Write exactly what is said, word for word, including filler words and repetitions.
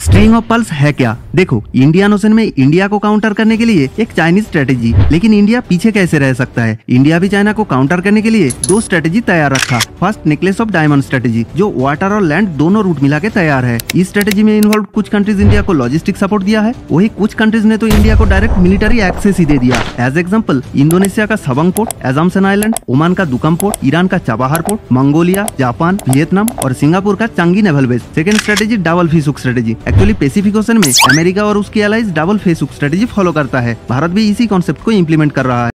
String of pearls है क्या? देखो, इंडियन ओशन में इंडिया को काउंटर करने के लिए एक चाइनीज स्ट्रेटेजी, लेकिन इंडिया पीछे कैसे रह सकता है? इंडिया भी चाइना को काउंटर करने के लिए दो स्ट्रेटेजी तैयार रखा। First, necklace of diamond strategy, जो वाटर और लैंड दोनों रूट मिला के तैयार है। इस स्ट्रेटेजी में इन्वॉल्व कुछ कंट्रीज इंडिया को लॉजिस्टिक सपोर्ट दिया है, वही कुछ कंट्रीज ने तो इंडिया को डायरेक्ट मिलिट्री एक्सेस ही दे दिया। एज एग्जाम्पल, इंडोनेशिया का Sabang port, Assumption island, Oman का दुकम पोर्ट, ईरान का Chabahar port, Mongolia, Japan, Vietnam और सिंगापुर का Changi naval base. Second strategy, double face hook strategy. Actually Pacific Ocean में America और उसकी allies double face hook strategy follow करता है। भारत भी इसी कॉन्सेप्ट को इम्प्लीमेंट कर रहा है।